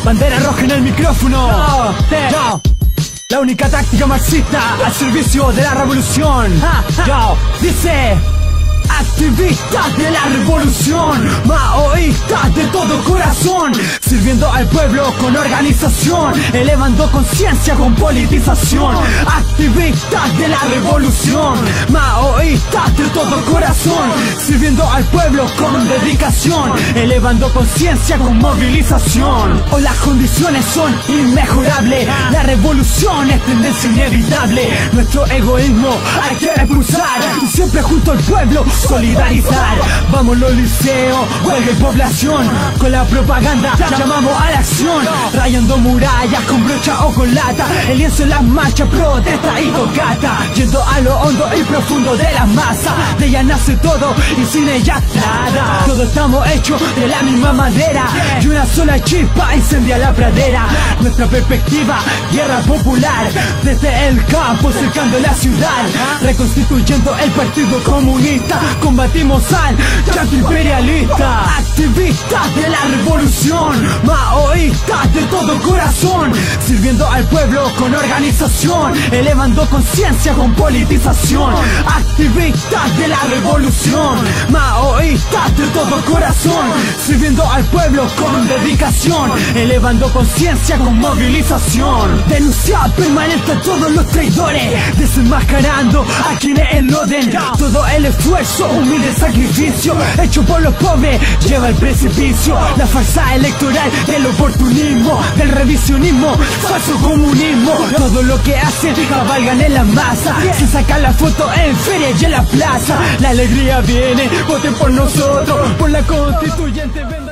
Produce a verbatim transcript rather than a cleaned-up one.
Bandera roja en el micrófono. No, yo. La única táctica marxista al servicio de la revolución. Yo, dice: activistas de la revolución, maoístas de todo corazón, sirviendo al pueblo con organización, elevando conciencia con politización. Activistas de la revolución, maoístas de todo corazón, sirviendo al pueblo con dedicación, elevando conciencia con movilización. Hoy las condiciones son inmejorables, la revolución es tendencia inevitable. Nuestro egoísmo hay que expulsar y siempre junto al pueblo solidarizar. Vamos los liceos, huelga y población, con la propaganda llamamos a la acción, rayando murallas con brocha o con lata, el lienzo en las marchas, protesta y tocata, yendo a lo hondo y profundo de la masa. De ella nace todo y sin ella nada. Todos estamos hechos de la misma madera y una sola chispa incendia la pradera. Nuestra perspectiva, guerra popular, desde el campo cercando la ciudad, reconstituyendo el Partido Comunista. Combatimos al chanto imperialista. Activistas de la revolución, maoístas de todo corazón, sirviendo al pueblo con organización, elevando conciencia con politización. Activistas de la revolución, maoístas de todo corazón, sirviendo al pueblo con dedicación, elevando conciencia con movilización. Denuncia permanente a todos los traidores, desenmascarando a quienes eloden todo el esfuerzo, humilde sacrificio hecho por los pobres lleva al precipicio. La farsa electoral del oportunismo, del revisionismo, falso comunismo, todo lo que hacen cabalgan en la masa, se sacan la foto en feria y en la plaza. La alegría viene, voten por nosotros, por la constituyente.